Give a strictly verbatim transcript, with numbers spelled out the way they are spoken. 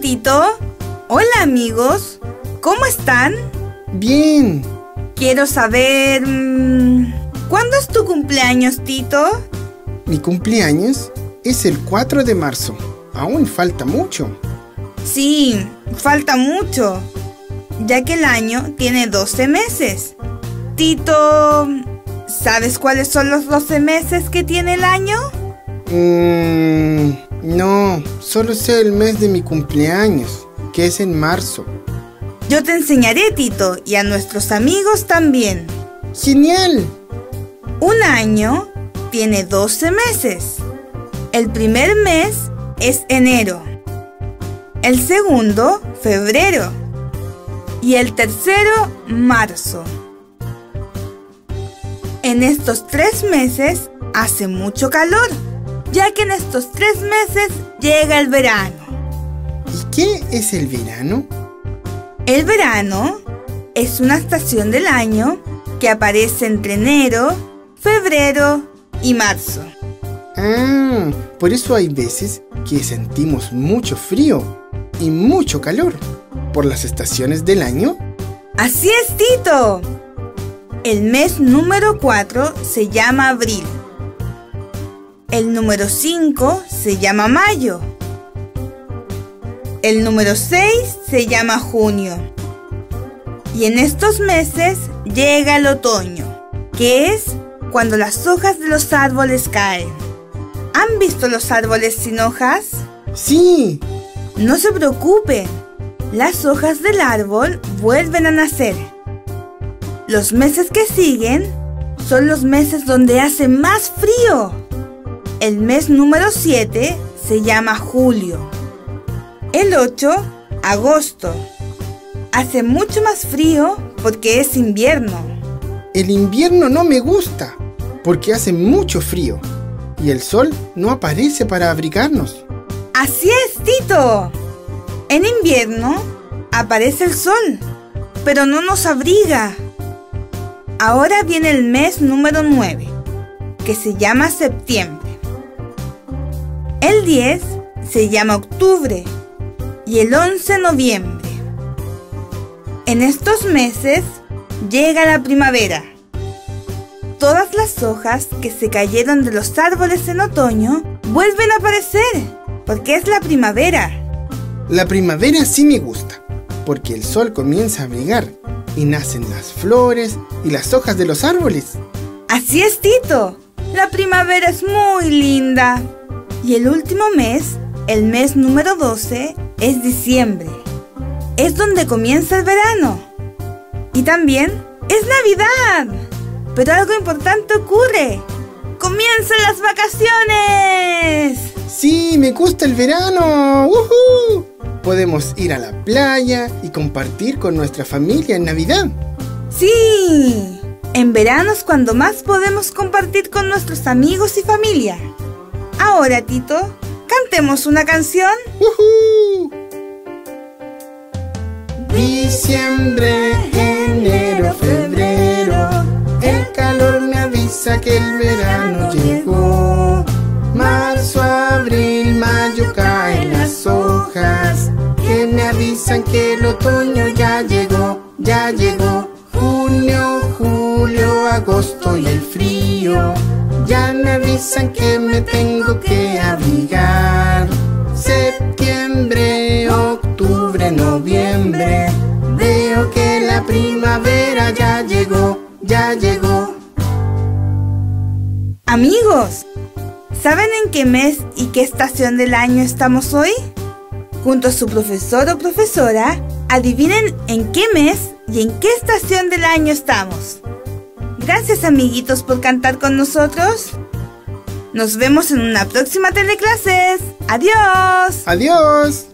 Tito. Hola, amigos. ¿Cómo están? Bien. Quiero saber... Mmm, ¿cuándo es tu cumpleaños, Tito? Mi cumpleaños es el cuatro de marzo. Aún falta mucho. Sí, falta mucho, ya que el año tiene doce meses. Tito, ¿sabes cuáles son los doce meses que tiene el año? Mmm... No, solo sé el mes de mi cumpleaños, que es en marzo. Yo te enseñaré, Tito, y a nuestros amigos también. ¡Genial! Un año tiene doce meses. El primer mes es enero. El segundo, febrero. Y el tercero, marzo. En estos tres meses hace mucho calor, ya que en estos tres meses llega el verano. ¿Y qué es el verano? El verano es una estación del año que aparece entre enero, febrero y marzo. Ah, por eso hay veces que sentimos mucho frío y mucho calor. ¿Por las estaciones del año? ¡Así es, Tito! El mes número cuatro se llama abril. El número cinco se llama mayo. El número seis se llama junio. Y en estos meses llega el otoño, que es cuando las hojas de los árboles caen. ¿Han visto los árboles sin hojas? ¡Sí! No se preocupen, las hojas del árbol vuelven a nacer. Los meses que siguen son los meses donde hace más frío. El mes número siete se llama julio. El ocho, agosto. Hace mucho más frío porque es invierno. El invierno no me gusta porque hace mucho frío y el sol no aparece para abrigarnos. ¡Así es, Tito! En invierno aparece el sol, pero no nos abriga. Ahora viene el mes número nueve, que se llama septiembre. El diez se llama octubre y el once noviembre. En estos meses llega la primavera. Todas las hojas que se cayeron de los árboles en otoño vuelven a aparecer, porque es la primavera. La primavera sí me gusta, porque el sol comienza a brillar y nacen las flores y las hojas de los árboles. Así es, Tito. La primavera es muy linda. Y el último mes, el mes número doce, es diciembre. Es donde comienza el verano. Y también es Navidad. Pero algo importante ocurre. ¡Comienzan las vacaciones! ¡Sí, me gusta el verano! ¡Woohoo! Podemos ir a la playa y compartir con nuestra familia en Navidad. ¡Sí! En verano es cuando más podemos compartir con nuestros amigos y familia. Ahora, Tito, cantemos una canción. ¡Woohoo! Diciembre, enero, febrero, el calor me avisa que el verano llegó. Marzo, abril, mayo caen las hojas que me avisan que el otoño ya llegó, ya llegó. Junio, julio, agosto y el frío ya me avisan que me tengo que abrigar. Septiembre, octubre, noviembre, veo que la primavera ya llegó, ya llegó. Amigos, ¿saben en qué mes y qué estación del año estamos hoy? Junto a su profesor o profesora, adivinen en qué mes y en qué estación del año estamos. Gracias, amiguitos, por cantar con nosotros. Nos vemos en una próxima teleclases. ¡Adiós! ¡Adiós!